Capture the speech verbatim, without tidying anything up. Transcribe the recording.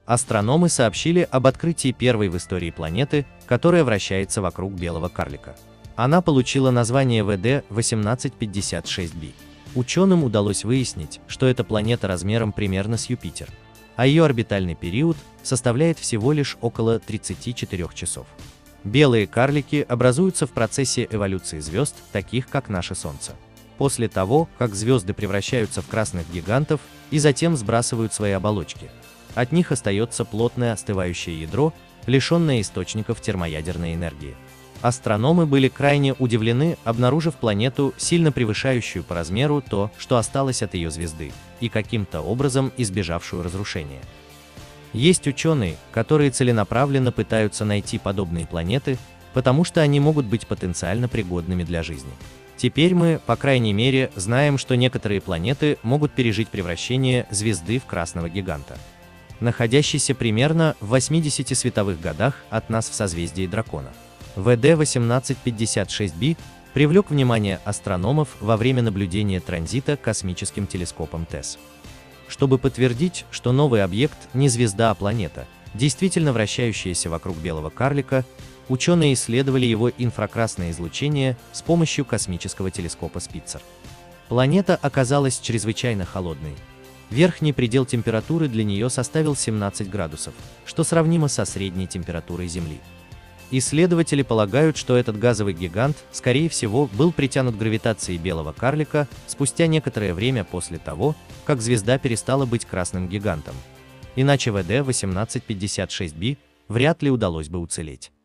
Астрономы сообщили об открытии первой в истории планеты, которая вращается вокруг белого карлика. Она получила название вэ дэ восемнадцать пятьдесят шесть би. Ученым удалось выяснить, что эта планета размером примерно с Юпитер, а ее орбитальный период составляет всего лишь около тридцати четырёх часов. Белые карлики образуются в процессе эволюции звезд, таких как наше Солнце. После того, как звезды превращаются в красных гигантов и затем сбрасывают свои оболочки, от них остается плотное остывающее ядро, лишенное источников термоядерной энергии. Астрономы были крайне удивлены, обнаружив планету, сильно превышающую по размеру то, что осталось от ее звезды, и каким-то образом избежавшую разрушения. Есть ученые, которые целенаправленно пытаются найти подобные планеты, потому что они могут быть потенциально пригодными для жизни. Теперь мы, по крайней мере, знаем, что некоторые планеты могут пережить превращение звезды в красного гиганта, находящийся примерно в восьмидесяти световых годах от нас в созвездии Дракона. вэ дэ восемнадцать пятьдесят шесть би привлек внимание астрономов во время наблюдения транзита космическим телескопом тэс. Чтобы подтвердить, что новый объект не звезда, а планета, действительно вращающаяся вокруг белого карлика, ученые исследовали его инфракрасное излучение с помощью космического телескопа Спитцер. Планета оказалась чрезвычайно холодной. Верхний предел температуры для нее составил семнадцать градусов, что сравнимо со средней температурой Земли. Исследователи полагают, что этот газовый гигант, скорее всего, был притянут гравитацией белого карлика спустя некоторое время после того, как звезда перестала быть красным гигантом. Иначе вэ дэ восемнадцать пятьдесят шесть би вряд ли удалось бы уцелеть.